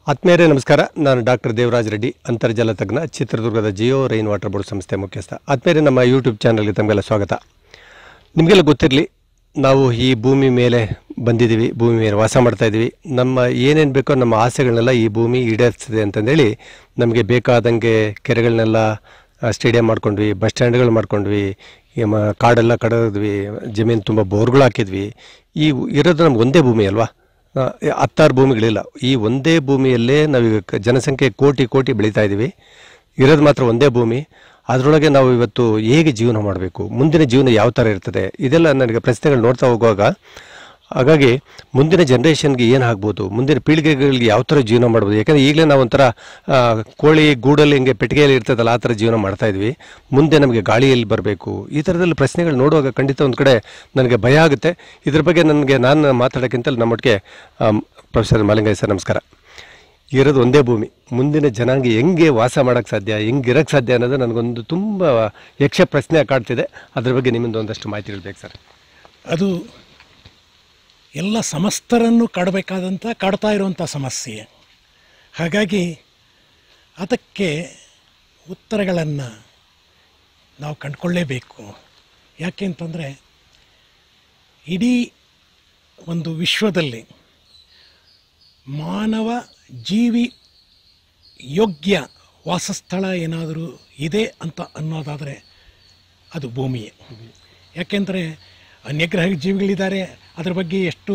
ಆತ್ಮೀಯರೇ ನಮಸ್ಕಾರ. ನಾನು ಡಾಕ್ಟರ್ ದೇವರಾಜ್ ರೆಡ್ಡಿ, ಅಂತರ್ಜಲ ತಜ್ಞ, ಚಿತ್ರದುರ್ಗದ ಜಿಯೋ ರೈನ್ ವಾಟರ್ ಬೋರ್ಡ್ ಸಂಸ್ಥೆ ಮುಖ್ಯಸ್ಥ. ಆತ್ಮೀಯರೇ, ನಮ್ಮ ಯೂಟ್ಯೂಬ್ ಚಾನಲ್ಗೆ ತಮಗೆಲ್ಲ ಸ್ವಾಗತ. ನಿಮಗೆಲ್ಲ ಗೊತ್ತಿರಲಿ, ನಾವು ಈ ಭೂಮಿ ಮೇಲೆ ಬಂದಿದ್ದೀವಿ, ಭೂಮಿ ಮೇಲೆ ವಾಸ ಮಾಡ್ತಾ ಇದ್ದೀವಿ. ನಮ್ಮ ಏನೇನು ಬೇಕೋ ನಮ್ಮ ಆಸೆಗಳನ್ನೆಲ್ಲ ಈ ಭೂಮಿ ಈಡೇರಿಸ್ತದೆ ಅಂತಂದೇಳಿ ನಮಗೆ ಬೇಕಾದಂಗೆ ಕೆರೆಗಳನ್ನೆಲ್ಲ ಸ್ಟೇಡಿಯಂ ಮಾಡ್ಕೊಂಡ್ವಿ, ಬಸ್ ಸ್ಟ್ಯಾಂಡ್ಗಳು ಮಾಡ್ಕೊಂಡ್ವಿ, ಕಾಡೆಲ್ಲ ಕಡಿದ್ವಿ, ಜಮೀನು ತುಂಬ ಬೋರ್ಗಳು ಹಾಕಿದ್ವಿ. ಈ ಇರೋದು ನಮ್ಗೆ ಒಂದೇ ಭೂಮಿ ಅಲ್ವಾ, 16 ಭೂಮಿಗಳಿಲ್ಲ. ಈ ಒಂದೇ ಭೂಮಿಯಲ್ಲೇ ನಾವೀಗ ಜನಸಂಖ್ಯೆ ಕೋಟಿ ಬೆಳೀತಾ ಇದ್ದೀವಿ. ಇರೋದು ಮಾತ್ರ ಒಂದೇ ಭೂಮಿ. ಅದರೊಳಗೆ ನಾವು ಇವತ್ತು ಹೇಗೆ ಜೀವನ ಮಾಡಬೇಕು, ಮುಂದಿನ ಜೀವನ ಯಾವ ಥರ ಇರ್ತದೆ, ಇದೆಲ್ಲ ನನಗೆ ಪ್ರಶ್ನೆಗಳು ನೋಡ್ತಾ ಹೋಗುವಾಗ, ಹಾಗಾಗಿ ಮುಂದಿನ ಜನ್ರೇಷನ್ಗೆ ಏನು ಆಗ್ಬೋದು, ಮುಂದಿನ ಪೀಳಿಗೆಗಳಿಗೆ ಯಾವ ಥರ ಜೀವನ ಮಾಡ್ಬೋದು. ಯಾಕಂದರೆ ಈಗಲೇ ನಾವು ಒಂಥರ ಕೋಳಿ ಗೂಡಲ್ಲಿ ಹಿಂಗೆ ಪೆಟ್ಟಿಗೆಯಲ್ಲಿ ಇರ್ತದಲ್ಲ, ಆ ಥರ ಜೀವನ ಮಾಡ್ತಾಯಿದ್ವಿ. ಮುಂದೆ ನಮಗೆ ಗಾಳಿಯಲ್ಲಿ ಬರಬೇಕು, ಈ ಥರದಲ್ಲಿ ಪ್ರಶ್ನೆಗಳು ನೋಡುವಾಗ ಖಂಡಿತ ಒಂದು ಕಡೆ ನನಗೆ ಭಯ ಆಗುತ್ತೆ. ಇದ್ರ ಬಗ್ಗೆ ನಾನು ಮಾತಾಡೋಕ್ಕಿಂತ ನಮ್ಮೊಟ್ಟಿಗೆ ಪ್ರೊಫೆಸರ್ ಮಾಲಿಂಗಯ್ಯ ಸರ್, ನಮಸ್ಕಾರ. ಇರೋದು ಒಂದೇ ಭೂಮಿ, ಮುಂದಿನ ಜನಾಂಗ ಹೆಂಗೆ ವಾಸ ಮಾಡೋಕ್ಕೆ ಸಾಧ್ಯ, ಹೆಂಗೆ ಇರೋಕ್ಕೆ ಸಾಧ್ಯ ಅನ್ನೋದು ನನಗೊಂದು ತುಂಬ ಯಕ್ಷ ಪ್ರಶ್ನೆ ಕಾಡ್ತಿದೆ. ಅದ್ರ ಬಗ್ಗೆ ನಿಮ್ಮಿಂದ ಒಂದಷ್ಟು ಮಾಹಿತಿ ಹೇಳ್ಬೇಕು ಸರ್. ಅದು ಎಲ್ಲ ಸಮಸ್ತರನ್ನು ಕಾಡ್ತಾ ಇರುವಂಥ ಸಮಸ್ಯೆ. ಹಾಗಾಗಿ ಅದಕ್ಕೆ ಉತ್ತರಗಳನ್ನು ನಾವು ಕಂಡುಕೊಳ್ಳೇಬೇಕು. ಯಾಕೆ ಅಂತಂದರೆ, ಇಡೀ ಒಂದು ವಿಶ್ವದಲ್ಲಿ ಮಾನವ ಜೀವಿ ಯೋಗ್ಯ ವಾಸಸ್ಥಳ ಏನಾದರೂ ಇದೆ ಅಂತ ಅನ್ನೋದಾದರೆ ಅದು ಭೂಮಿಯೇ. ಯಾಕೆಂದರೆ ಅನ್ಯಗ್ರಹ ಜೀವಿಗಳಿದ್ದಾರೆ, ಅದರ ಬಗ್ಗೆ ಎಷ್ಟು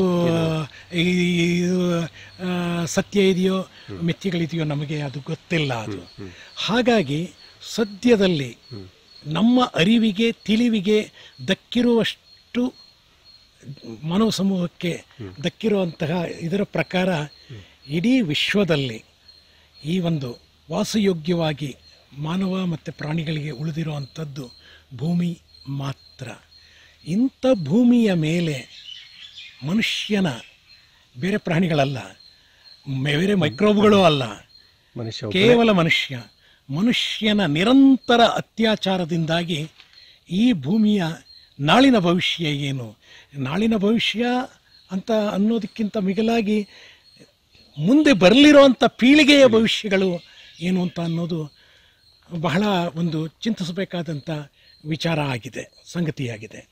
ಸತ್ಯ ಇದೆಯೋ ಮಿಥ್ಯೆಗಳಿದೆಯೋ ನಮಗೆ ಅದು ಗೊತ್ತಿಲ್ಲ. ಅದು ಹಾಗಾಗಿ ಸದ್ಯದಲ್ಲಿ ನಮ್ಮ ಅರಿವಿಗೆ ತಿಳಿವಿಗೆ ದಕ್ಕಿರುವಷ್ಟು ಮಾನವ ಸಮೂಹಕ್ಕೆ ದಕ್ಕಿರುವಂತಹ ಇದರ ಪ್ರಕಾರ ಇಡೀ ವಿಶ್ವದಲ್ಲಿ ಈ ಒಂದು ವಾಸಯೋಗ್ಯವಾಗಿ ಮಾನವ ಮತ್ತು ಪ್ರಾಣಿಗಳಿಗೆ ಉಳಿದಿರುವಂಥದ್ದು ಭೂಮಿ ಮಾತ್ರ. ಇಂಥ ಭೂಮಿಯ ಮೇಲೆ ಮನುಷ್ಯನ, ಬೇರೆ ಪ್ರಾಣಿಗಳಲ್ಲ, ಬೇರೆ ಮೈಕ್ರೋಬ್ಗಳು ಅಲ್ಲ, ಕೇವಲ ಮನುಷ್ಯನ ನಿರಂತರ ಅತ್ಯಾಚಾರದಿಂದಾಗಿ ಈ ಭೂಮಿಯ ನಾಳಿನ ಭವಿಷ್ಯ ಏನು, ನಾಳಿನ ಭವಿಷ್ಯ ಅಂತ ಅನ್ನೋದಕ್ಕಿಂತ ಮಿಗಿಲಾಗಿ ಮುಂದೆ ಬರಲಿರುವಂಥ ಪೀಳಿಗೆಯ ಭವಿಷ್ಯಗಳು ಏನು ಅಂತ ಅನ್ನೋದು ಬಹಳ ಒಂದು ಚಿಂತಿಸಬೇಕಾದಂಥ ವಿಚಾರ ಆಗಿದೆ, ಸಂಗತಿಯಾಗಿದೆ.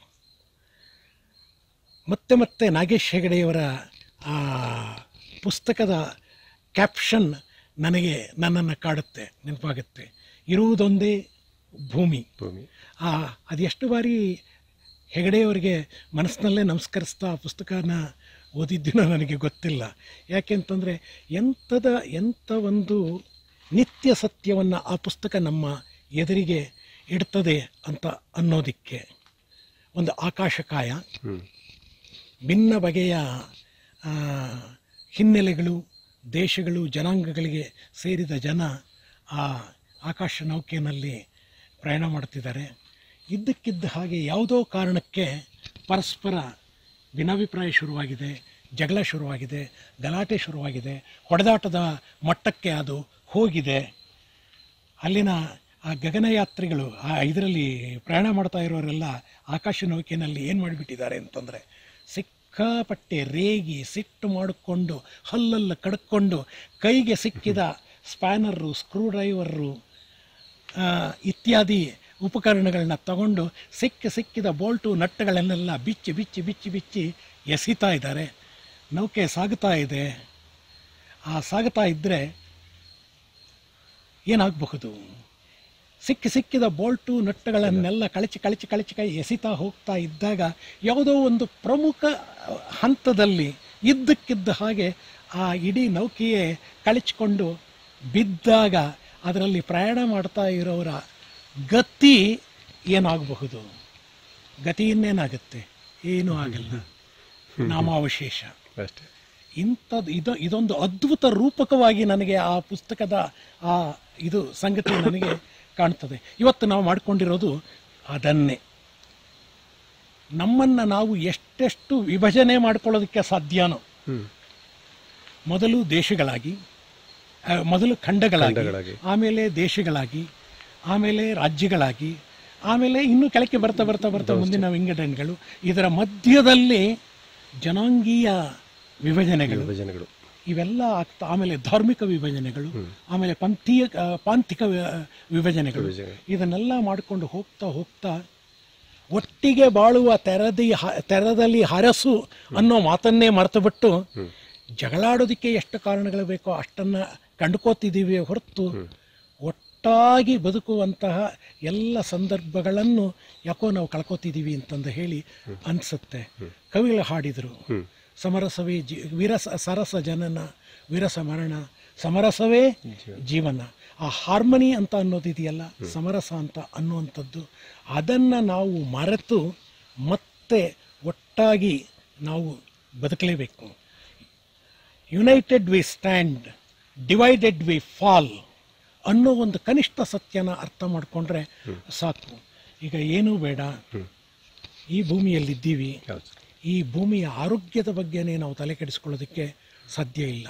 ಮತ್ತೆ ನಾಗೇಶ್ ಹೆಗಡೆಯವರ ಆ ಪುಸ್ತಕದ ಕ್ಯಾಪ್ಷನ್ ನನ್ನನ್ನು ಕಾಡುತ್ತೆ, ನೆನಪಾಗುತ್ತೆ. ಇರುವುದೊಂದೇ ಭೂಮಿ. ಅದು ಎಷ್ಟು ಬಾರಿ ಹೆಗಡೆಯವರಿಗೆ ಮನಸ್ಸಿನಲ್ಲೇ ನಮಸ್ಕರಿಸ್ತಾ ಆ ಪುಸ್ತಕನ ಓದಿದ್ದೀನೋ ನನಗೆ ಗೊತ್ತಿಲ್ಲ. ಯಾಕೆಂತಂದರೆ ಎಂಥ ಒಂದು ನಿತ್ಯ ಸತ್ಯವನ್ನು ಆ ಪುಸ್ತಕ ನಮ್ಮ ಎದುರಿಗೆ ಇಡ್ತದೆ ಅಂತ ಅನ್ನೋದಕ್ಕೆ. ಒಂದು ಆಕಾಶಕಾಯ, ಭಿನ್ನ ಬಗೆಯ ಹಿನ್ನೆಲೆಗಳು, ದೇಶಗಳು, ಜನಾಂಗಗಳಿಗೆ ಸೇರಿದ ಜನ ಆ ಆಕಾಶ ನೌಕೆಯಲ್ಲಿ ಪ್ರಯಾಣ ಮಾಡ್ತಿದ್ದಾರೆ. ಇದ್ದಕ್ಕಿದ್ದ ಹಾಗೆ ಯಾವುದೋ ಕಾರಣಕ್ಕೆ ಪರಸ್ಪರ ಭಿನ್ನಾಭಿಪ್ರಾಯ ಶುರುವಾಗಿದೆ, ಜಗಳ ಶುರುವಾಗಿದೆ, ಗಲಾಟೆ ಶುರುವಾಗಿದೆ, ಹೊಡೆದಾಟದ ಮಟ್ಟಕ್ಕೆ ಅದು ಹೋಗಿದೆ. ಅಲ್ಲಿನ ಆ ಗಗನಯಾತ್ರಿಗಳು, ಇದರಲ್ಲಿ ಪ್ರಯಾಣ ಮಾಡ್ತಾ ಇರೋರೆಲ್ಲ ಆಕಾಶ ನೌಕೆಯಲ್ಲಿ ಏನು ಮಾಡಿಬಿಟ್ಟಿದ್ದಾರೆ ಅಂತಂದರೆ, ಸಿಕ್ಕಾಪಟ್ಟೆ ರೇಗಿ ಸಿಟ್ಟು ಮಾಡಿಕೊಂಡು ಹಲ್ಲಲ್ಲಿ ಕಡ್ಕೊಂಡು ಕೈಗೆ ಸಿಕ್ಕಿದ ಸ್ಪ್ಯಾನರು, ಸ್ಕ್ರೂ ಡ್ರೈವರು ಇತ್ಯಾದಿ ಉಪಕರಣಗಳನ್ನ ತಗೊಂಡು ಸಿಕ್ಕಿದ ಬೋಲ್ಟು ನಟ್ಟುಗಳನ್ನೆಲ್ಲ ಬಿಚ್ಚಿ ಎಸಿತಾ ಇದ್ದಾರೆ. ನೌಕೆ ಸಾಗುತ್ತಾ ಇದೆ. ಸಾಗುತ್ತಾ ಇದ್ದರೆ ಏನಾಗಬಹುದು? ಸಿಕ್ಕಿದ ಬೋಲ್ಟು ನಟ್ಟುಗಳನ್ನೆಲ್ಲ ಕಳಚಿ ಎಸಿತಾ ಹೋಗ್ತಾ ಇದ್ದಾಗ ಯಾವುದೋ ಒಂದು ಪ್ರಮುಖ ಹಂತದಲ್ಲಿ ಇದ್ದಕ್ಕಿದ್ದ ಹಾಗೆ ಆ ಇಡೀ ನೌಕೆಯೇ ಕಳಚಿಕೊಂಡು ಬಿದ್ದಾಗ ಅದರಲ್ಲಿ ಪ್ರಯಾಣ ಮಾಡ್ತಾ ಇರೋರ ಗತಿ ಏನಾಗಬಹುದು? ಗತಿ ಇನ್ನೇನಾಗುತ್ತೆ? ಏನೂ ಆಗಲ್ಲ, ನಾಮಾವಶೇಷ ಅಷ್ಟೇ. ಇದೊಂದು ಅದ್ಭುತ ರೂಪಕವಾಗಿ ನನಗೆ ಆ ಪುಸ್ತಕದ ಇದು ಸಂಗತಿ ನನಗೆ ಕಾಣ್ತದೆ. ಇವತ್ತು ನಾವು ಮಾಡಿಕೊಂಡಿರೋದು ಅದನ್ನೇ. ನಮ್ಮನ್ನು ನಾವು ಎಷ್ಟೆಷ್ಟು ವಿಭಜನೆ ಮಾಡ್ಕೊಳ್ಳೋದಕ್ಕೆ ಸಾಧ್ಯನೋ, ಮೊದಲು ದೇಶಗಳಾಗಿ, ಮೊದಲು ಖಂಡಗಳಾಗಿ, ಆಮೇಲೆ ದೇಶಗಳಾಗಿ, ಆಮೇಲೆ ರಾಜ್ಯಗಳಾಗಿ, ಆಮೇಲೆ ಇನ್ನೂ ಕೆಳಕ್ಕೆ ಬರ್ತಾ ಮುಂದಿನ ವಿಂಗಡಣೆಗಳು, ಇದರ ಮಧ್ಯದಲ್ಲಿ ಜನಾಂಗೀಯ ವಿಭಜನೆಗಳು. ಇವೆಲ್ಲ ಆಗ್ತಾ, ಆಮೇಲೆ ಧಾರ್ಮಿಕ ವಿಭಜನೆಗಳು, ಆಮೇಲೆ ಪಾಂಥಿಕ ವಿಭಜನೆಗಳು, ಇದನ್ನೆಲ್ಲ ಮಾಡಿಕೊಂಡು ಹೋಗ್ತಾ ಹೋಗ್ತಾ ಒಟ್ಟಿಗೆ ಬಾಳುವ ತೆರದಲ್ಲಿ ಹರಸು ಅನ್ನೋ ಮಾತನ್ನೇ ಮರೆತುಬಿಟ್ಟು ಜಗಳಾಡೋದಕ್ಕೆ ಎಷ್ಟು ಕಾರಣಗಳು ಬೇಕೋ ಅಷ್ಟನ್ನು ಕಂಡುಕೋತಿದ್ದೀವಿ ಹೊರತು ಒಟ್ಟಾಗಿ ಬದುಕುವಂತಹ ಎಲ್ಲ ಸಂದರ್ಭಗಳನ್ನು ಯಾಕೋ ನಾವು ಕಳ್ಕೊತಿದ್ದೀವಿ ಅಂತಂದು ಹೇಳಿ ಅನಿಸುತ್ತೆ. ಕವಿಗಳು ಹಾಡಿದರು, ಸಮರಸವೇ ಸರಸ ಜನನ ವಿರಸ ಮರಣ, ಸಮರಸವೇ ಜೀವನ. ಆ ಹಾರ್ಮನಿ ಅಂತ ಅನ್ನೋದಿದೆಯಲ್ಲ, ಸಮರಸ ಅಂತ ಅನ್ನುವಂಥದ್ದು, ಅದನ್ನು ನಾವು ಮರೆತು ಮತ್ತೆ ಒಟ್ಟಾಗಿ ನಾವು ಬದುಕಲೇಬೇಕು. United we stand, divided we fall ಅನ್ನೋ ಒಂದು ಕನಿಷ್ಠ ಸತ್ಯನ ಅರ್ಥ ಮಾಡಿಕೊಂಡ್ರೆ ಸಾಕು. ಈಗ ಏನೂ ಬೇಡ, ಈ ಭೂಮಿಯಲ್ಲಿದ್ದೀವಿ, ಈ ಭೂಮಿಯ ಆರೋಗ್ಯದ ಬಗ್ಗೆನೇ ನಾವು ತಲೆ ಕೆಡಿಸ್ಕೊಳ್ಳೋದಕ್ಕೆ ಸಾಧ್ಯ ಇಲ್ಲ.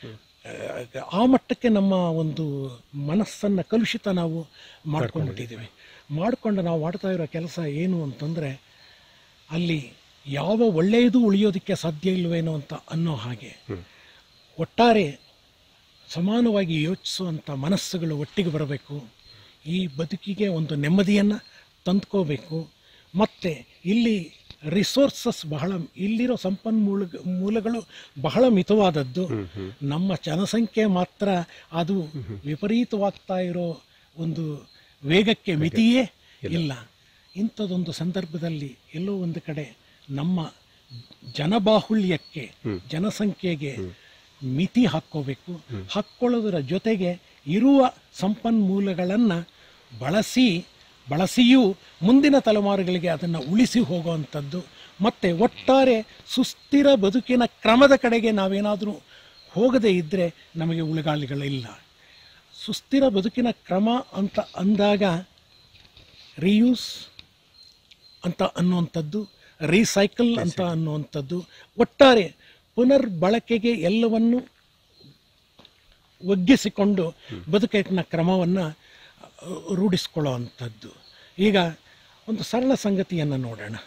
ಆ ಮಟ್ಟಕ್ಕೆ ನಮ್ಮ ಒಂದು ಮನಸ್ಸನ್ನು ಕಲುಷಿತ ನಾವು ಮಾಡ್ಕೊಂಡ್ಬಿಟ್ಟಿದ್ದೀವಿ. ಮಾಡಿಕೊಂಡು ನಾವು ಮಾಡ್ತಾ ಇರೋ ಕೆಲಸ ಏನು ಅಂತಂದರೆ, ಅಲ್ಲಿ ಯಾವ ಒಳ್ಳೆಯದು ಉಳಿಯೋದಕ್ಕೆ ಸಾಧ್ಯ ಇಲ್ಲವೇನೋ ಅಂತ ಅನ್ನೋ ಹಾಗೆ ಒಟ್ಟಾರೆ ಸಮಾನವಾಗಿ ಯೋಚಿಸುವಂಥ ಮನಸ್ಸುಗಳು ಒಟ್ಟಿಗೆ ಬರಬೇಕು. ಈ ಬದುಕಿಗೆ ಒಂದು ನೆಮ್ಮದಿಯನ್ನು ತಂದ್ಕೋಬೇಕು. ಮತ್ತು ಇಲ್ಲಿ ರಿಸೋರ್ಸಸ್ ಇಲ್ಲಿರೋ ಮೂಲಗಳು ಬಹಳ ಮಿತವಾದದ್ದು. ನಮ್ಮ ಜನಸಂಖ್ಯೆ ಮಾತ್ರ ಅದು ವಿಪರೀತವಾಗ್ತಾ ಇರೋ ಒಂದು ವೇಗಕ್ಕೆ ಮಿತಿಯೇ ಇಲ್ಲ. ಇಂಥದ್ದೊಂದು ಸಂದರ್ಭದಲ್ಲಿ ಎಲ್ಲೋ ಒಂದು ಕಡೆ ನಮ್ಮ ಜನಬಾಹುಳ್ಯಕ್ಕೆ, ಜನಸಂಖ್ಯೆಗೆ ಮಿತಿ ಹಾಕ್ಕೊಳ್ಳೋದರ ಜೊತೆಗೆ ಇರುವ ಸಂಪನ್ಮೂಲಗಳನ್ನು ಬಳಸಿಯೂ ಮುಂದಿನ ತಲೆಮಾರುಗಳಿಗೆ ಅದನ್ನು ಉಳಿಸಿ ಹೋಗುವಂಥದ್ದು. ಮತ್ತು ಒಟ್ಟಾರೆ ಸುಸ್ಥಿರ ಬದುಕಿನ ಕ್ರಮದ ಕಡೆಗೆ ನಾವೇನಾದರೂ ಹೋಗದೇ ಇದ್ದರೆ ನಮಗೆ ಉಳಿಗಾಲಿಗಳಿಲ್ಲ. ಸುಸ್ಥಿರ ಬದುಕಿನ ಕ್ರಮ ಅಂತ ಅಂದಾಗ ರಿಯೂಸ್ ಅಂತ ಅನ್ನುವಂಥದ್ದು, ರೀಸೈಕಲ್ ಅಂತ ಅನ್ನುವಂಥದ್ದು, ಒಟ್ಟಾರೆ ಪುನರ್ಬಳಕೆಗೆ ಎಲ್ಲವನ್ನು ಒಗ್ಗಿಸಿಕೊಂಡು ಬದುಕಿನ ಕ್ರಮವನ್ನು ರೂಢಿಸ್ಕೊಳ್ಳೋ ಅಂಥದ್ದು. ಈಗ ಒಂದು ಸರಳ ಸಂಗತಿಯನ್ನು ನೋಡೋಣ.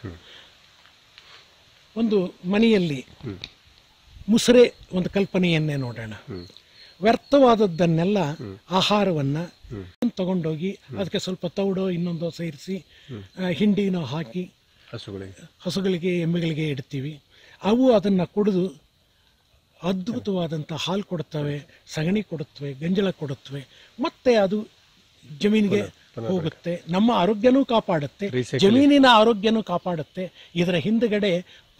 ಒಂದು ಮನೆಯಲ್ಲಿ ಮುಸುರೆ ಒಂದು ಕಲ್ಪನೆಯನ್ನೇ ನೋಡೋಣ. ವ್ಯರ್ಥವಾದದ್ದನ್ನೆಲ್ಲ ಆಹಾರವನ್ನು ತಗೊಂಡೋಗಿ ಅದಕ್ಕೆ ಸ್ವಲ್ಪ ತೌಡೋ ಇನ್ನೊಂದೋ ಸೇರಿಸಿ ಹಿಂಡಿನೋ ಹಾಕಿ ಹಸುಗಳಿಗೆ ಎಮ್ಮೆಗಳಿಗೆ ಇಡ್ತೀವಿ. ಅವು ಅದನ್ನು ಕುಡಿದು ಅದ್ಭುತವಾದಂಥ ಹಾಲು ಕೊಡುತ್ತವೆ, ಸಗಣಿ ಕೊಡುತ್ತವೆ, ಗಂಜಲ ಕೊಡುತ್ತವೆ. ಮತ್ತೆ ಅದು ಜಮೀನಿಗೆ ಹೋಗುತ್ತೆ. ನಮ್ಮ ಆರೋಗ್ಯನೂ ಕಾಪಾಡುತ್ತೆ, ಜಮೀನಿನ ಆರೋಗ್ಯನೂ ಕಾಪಾಡುತ್ತೆ. ಇದರ ಹಿಂದುಗಡೆ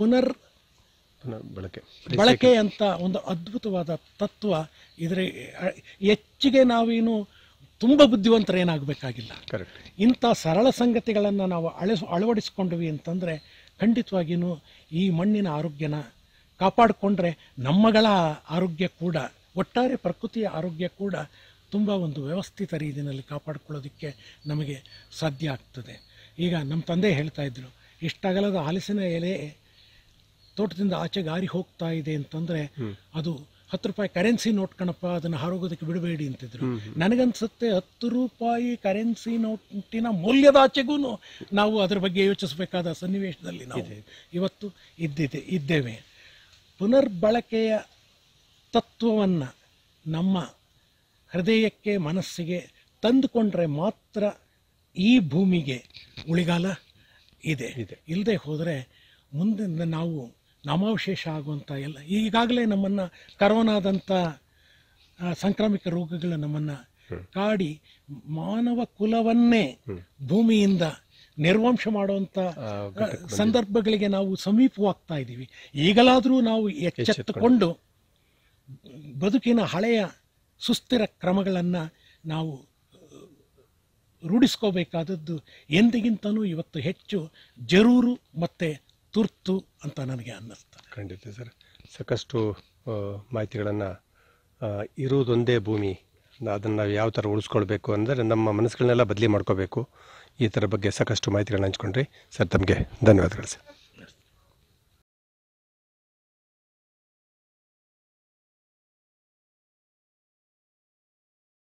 ಬಳಕೆ ಅಂತ ಒಂದು ಅದ್ಭುತವಾದ ತತ್ವ. ಇದರ ಹೆಚ್ಚಿಗೆ ನಾವೇನು ತುಂಬ ಬುದ್ಧಿವಂತರೇನಾಗಬೇಕಾಗಿಲ್ಲ. ಇಂಥ ಸರಳ ಸಂಗತಿಗಳನ್ನು ನಾವು ಅಳವಡಿಸ್ಕೊಂಡ್ವಿ ಅಂತಂದರೆ ಖಂಡಿತವಾಗಿಯೂ ಈ ಮಣ್ಣಿನ ಆರೋಗ್ಯನ ಕಾಪಾಡಿಕೊಂಡ್ರೆ ನಮ್ಮಗಳ ಆರೋಗ್ಯ ಕೂಡ, ಒಟ್ಟಾರೆ ಪ್ರಕೃತಿಯ ಆರೋಗ್ಯ ಕೂಡ ತುಂಬ ಒಂದು ವ್ಯವಸ್ಥಿತ ರೀತಿಯಲ್ಲಿ ಕಾಪಾಡಿಕೊಳ್ಳೋದಕ್ಕೆ ನಮಗೆ ಸಾಧ್ಯ ಆಗ್ತದೆ. ಈಗ ನಮ್ಮ ತಂದೆ ಹೇಳ್ತಾ ಇದ್ರು, ಇಷ್ಟಾಗಲದ ಹಲಸಿನ ಎಲೆ ತೋಟದಿಂದ ಆಚೆಗೆ ಆರಿ ಹೋಗ್ತಾ ಇದೆ ಅಂತಂದರೆ ಅದು 10 ರೂಪಾಯಿ ಕರೆನ್ಸಿ ನೋಟ್ ಕಣಪ್ಪ, ಅದನ್ನು ಹಾರೋಗೋದಕ್ಕೆ ಬಿಡಬೇಡಿ ಅಂತಿದ್ರು. ನನಗನ್ಸುತ್ತೆ 10 ರೂಪಾಯಿ ಕರೆನ್ಸಿ ನೋಟಿನ ಮೌಲ್ಯದಾಚೆಗೂ ನಾವು ಅದರ ಬಗ್ಗೆ ಯೋಚಿಸಬೇಕಾದ ಸನ್ನಿವೇಶದಲ್ಲಿ ನಾವು ಇವತ್ತು ಇದ್ದೇವೆ. ಪುನರ್ಬಳಕೆಯ ತತ್ವವನ್ನು ನಮ್ಮ ಹೃದಯಕ್ಕೆ, ಮನಸ್ಸಿಗೆ ತಂದುಕೊಂಡ್ರೆ ಮಾತ್ರ ಈ ಭೂಮಿಗೆ ಉಳಿಗಾಲ ಇದೆ. ಇಲ್ಲದೆ ಹೋದರೆ ಮುಂದೆ ನಾವು ನಾಮಾವಶೇಷ ಆಗುವಂಥ ಎಲ್ಲ, ಈಗಾಗಲೇ ನಮ್ಮನ್ನು ಕರೋನಾದಂಥ ಸಾಂಕ್ರಾಮಿಕ ರೋಗಗಳು ನಮ್ಮನ್ನು ಕಾಡಿ ಮಾನವ ಕುಲವನ್ನೇ ಭೂಮಿಯಿಂದ ನಿರ್ವಂಶ ಮಾಡುವಂಥ ಸಂದರ್ಭಗಳಿಗೆ ನಾವು ಸಮೀಪವಾಗ್ತಾ ಇದ್ದೀವಿ. ಈಗಲಾದರೂ ನಾವು ಎಚ್ಚೆತ್ತುಕೊಂಡು ಬದುಕಿನ ಹಳೆಯ ಸುಸ್ಥಿರ ಕ್ರಮಗಳನ್ನು ನಾವು ರೂಢಿಸ್ಕೋಬೇಕಾದದ್ದು ಎಂದಿಗಿಂತಲೂ ಇವತ್ತು ಹೆಚ್ಚು ಜರೂರು ಮತ್ತು ತುರ್ತು ಅಂತ ನನಗೆ ಅನ್ನಿಸ್ತಾ. ಖಂಡಿತ ಸರ್, ಸಾಕಷ್ಟು ಮಾಹಿತಿಗಳನ್ನು, ಇರುವುದೊಂದೇ ಭೂಮಿ, ಅದನ್ನು ನಾವು ಯಾವ ಥರ ಉಳಿಸ್ಕೊಳ್ಬೇಕು ಅಂದರೆ ನಮ್ಮ ಮನಸ್ಸುಗಳನ್ನೆಲ್ಲ ಬದಲಿ ಮಾಡ್ಕೋಬೇಕು, ಈ ಥರ ಬಗ್ಗೆ ಸಾಕಷ್ಟು ಮಾಹಿತಿಗಳನ್ನ ಹಂಚ್ಕೊಂಡ್ರಿ ಸರ್. ತಮಗೆ ಧನ್ಯವಾದಗಳು ಸರ್.